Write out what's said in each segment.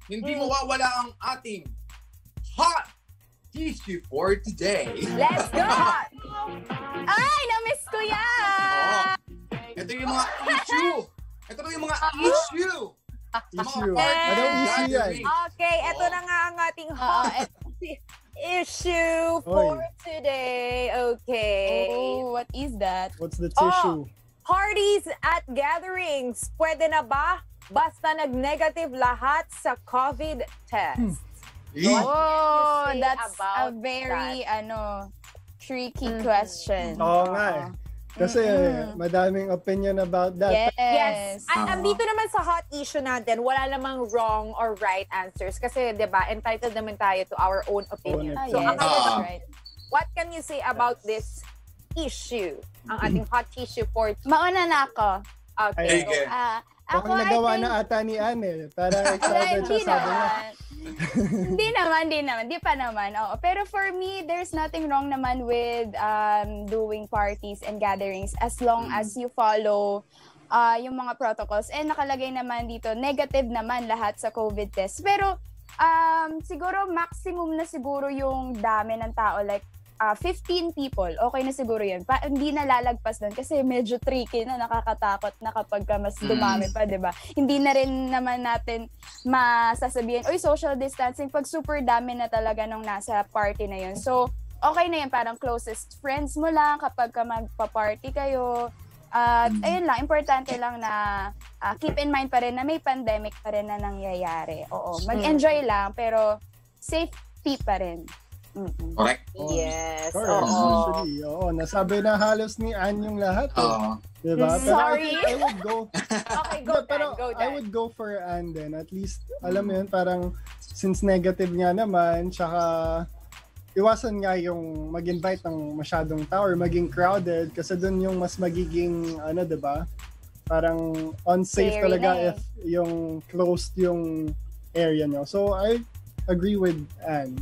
hindi mawawala ang ating hot issue for today. Let's go! Ay, na-miss ko yan! Ito yung mga issue. Ito yung mga issue. Issue. Anong issue yan? Okay, ito na nga ang ating hot issue for today. Okay. Oh, what is that? What's the tissue? Parties at gatherings. Pwede na ba? Basta nag-negative lahat sa COVID test. Oh, that's a about very tricky question. Oo nga eh. Kasi madaming opinion about that. Yes. Andito naman sa hot issue natin, wala namang wrong or right answers. Kasi, di ba, entitled naman tayo to our own opinion. So, right. What can you say about this issue? Ang ating hot issue for today. Mauna na ako. Okay. Ako, Baka nagawa na ata ni Anne. Para excited siya, sabi niya. Hindi pa naman. Oo. Pero for me, there's nothing wrong naman with doing parties and gatherings as long as you follow yung mga protocols. And nakalagay naman dito, negative naman lahat sa COVID test. Pero siguro maximum na siguro yung dami ng tao, like 15 people, okay na siguro yun. Hindi na lalagpas doon kasi medyo tricky na, nakakatakot na kapag mas dumami pa, di ba? Hindi na rin naman natin masasabihin, oy, social distancing, pag super dami na talaga nung nasa party na yun. So, okay na yun, parang closest friends mo lang kapag ka magpa-party kayo. Ayun lang, importante lang na keep in mind pa rin na may pandemic pa rin na nangyayari. Oo, mag-enjoy lang, pero safety pa rin. Correct. Yes. Actually, nasabi na halos ni Ann yung lahat. Diba? Sorry. Pero I would go. Okay, go Dan. I would go for Ann then. At least, alam mo yun, parang since negative nga naman, tsaka iwasan nga yung mag-invite ng masyadong tao or maging crowded kasi dun yung mas magiging, diba? Parang unsafe Scary talaga if yung closed yung area nyo. So, I agree with Ann.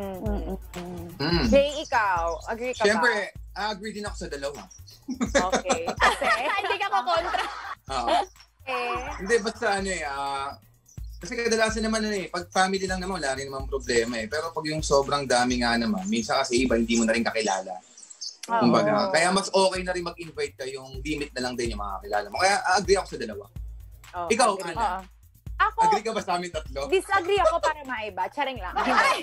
Jay, ikaw, agree ka Siyempre, agree din ako sa dalawa. Okay. Kasi, Hindi ka ko kontra. Hindi, basta kasi kadalasan naman pag family lang naman, wala rin naman problema eh. Pero pag yung sobrang dami nga naman, minsan kasi iba, hindi mo na rin kakilala. Kumbaga, kaya mas okay na rin mag-invite ka, yung limit na lang din yung mga kakilala mo. Kaya agree ako sa dalawa. Ikaw, Ana? Ako, agree ka ba sa amin tatlo? disagree ako para maiba. Charing lang.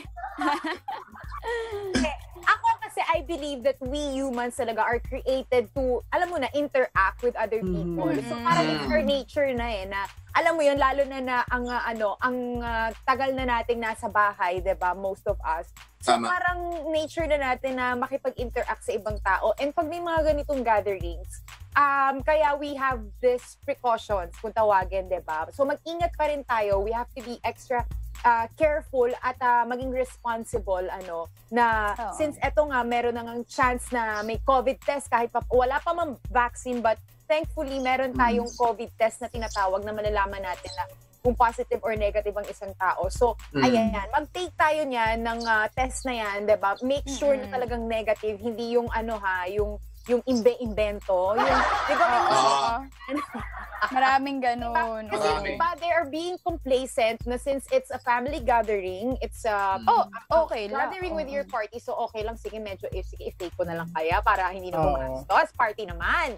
Ako kasi I believe that we humans talaga are created to, alam mo na, interact with other people. So parang it's our nature na na alam mo yun, lalo na ang tagal na nating nasa bahay, 'di ba, most of us. So parang nature na natin na makipag-interact sa ibang tao. And pag may mga ganitong gatherings, kaya we have this precautions kung tawagin, 'di ba? So mag-ingat pa rin tayo. We have to be extra careful at maging responsible since eto nga meron nang chance na may COVID test kahit wala pa man vaccine, but thankfully meron tayong COVID test na tinatawag na malalaman natin na kung positive or negative ang isang tao. So ayan, mag-take tayo niyan ng test na yan, 'di ba? Make sure na talagang negative, hindi yung yung invento, yung, di ba, maraming ganun. Kasi diba, they are being complacent na since it's a family gathering, it's okay lang. gathering with your party, so okay lang, sige, medyo i-fake ko na lang kaya para hindi na gumastos, party naman.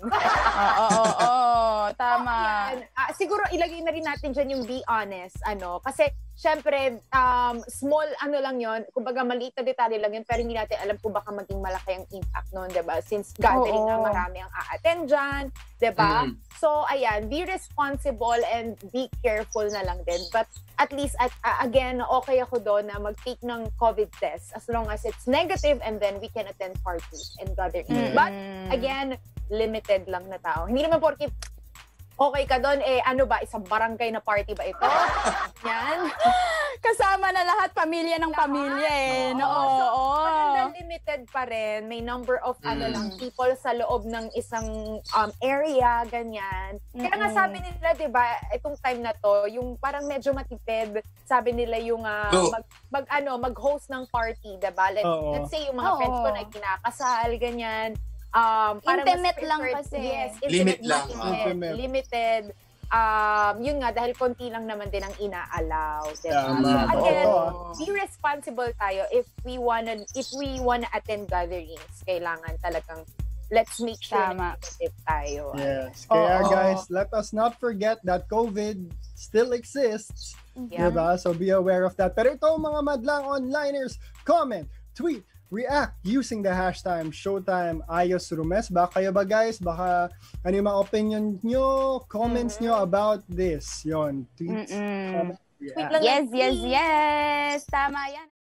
Tama. Siguro ilagay na rin natin dyan yung be honest, kasi syempre, small lang yon, kumbaga maliit na detalye lang yun, pero hindi natin alam kung baka maging malaki ang impact nun, diba? Since gathering na marami ang a-attend dyan, diba? So, ayan, be responsible and be careful na lang din. But at least, again, okay ako doon na mag-take ng COVID test as long as it's negative and then we can attend parties and gatherings. But, again, limited lang na tao. Hindi naman porke okay ka doon, isang barangay na party ba ito? Yan. Kasama na lahat, pamilya ng pamilya So, limited pa rin. May number of people sa loob ng isang area, ganyan. Kaya nga sabi nila, di ba, itong time na to, yung parang medyo matipid, sabi nila yung mag-host ng party, di ba? Let's say yung mga friends ko na kinakasal, ganyan. Intimate lang kasi. Yes, limit lang. Limited. yun nga, dahil konti lang naman din ang inaalaw. Diba? Tama. So again, Oo. be responsible tayo if we wanna attend gatherings. Kailangan talagang let's make sure Tama. na positive tayo. Yes. Kaya Oo. guys, let us not forget that COVID still exists. Yeah. Diba? So be aware of that. Pero ito mga madlang onliners, comment, tweet, react using the hashtag Showtime Ayos Rumes. Baka kayo ba guys? Baka ano yung mga opinion nyo, comments nyo about this? Yon, tweets, comment, react. Tweet lang Yes, ng yes, tweet. yes. Tama yan.